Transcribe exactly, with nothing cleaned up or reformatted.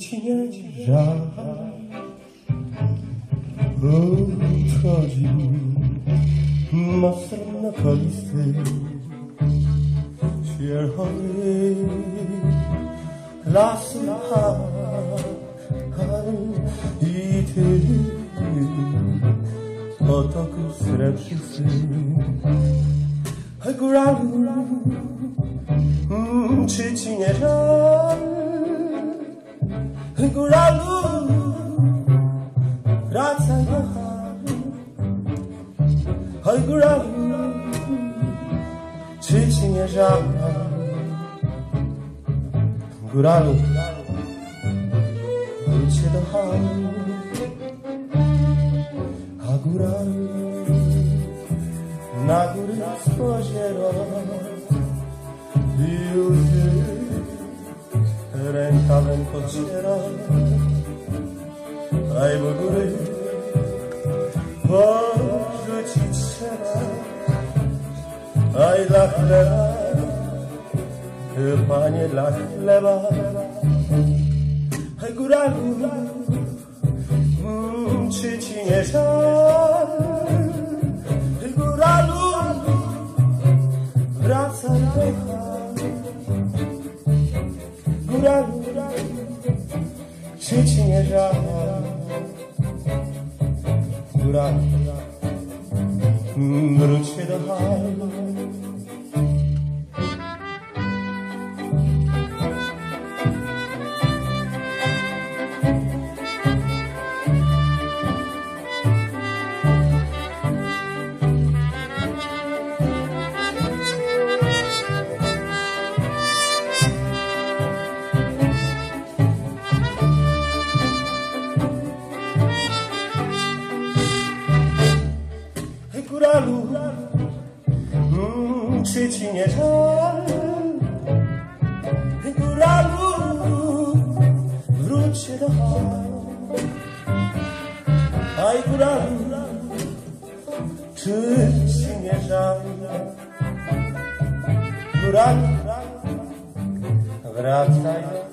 ci nie żal, odchodzi mostem na kolisty, świerchowy lasu i ty, potoku srebrzysty. Góralu, czy ci nie żal? Góralu, wracaj do chaty. Oj, góralu, czy ci nie żal? Góralu, wróćcie do chaty. A góralu, na góry spoziera i już rękawem pociera. Aj, bo góry porzucić trzeba, aj dla chleba, panie, dla chleba. Aj, góralu, czy ci nie żal? Góralu, wracaj do chaty. Góralu, czy ci nie żal? Góralu, wróć się do chaty. Góralu, mm, czy ci nie żal? Góralu, wróć się do chaty. Aj, góralu, czy ci nie żal? Góralu, wracaj do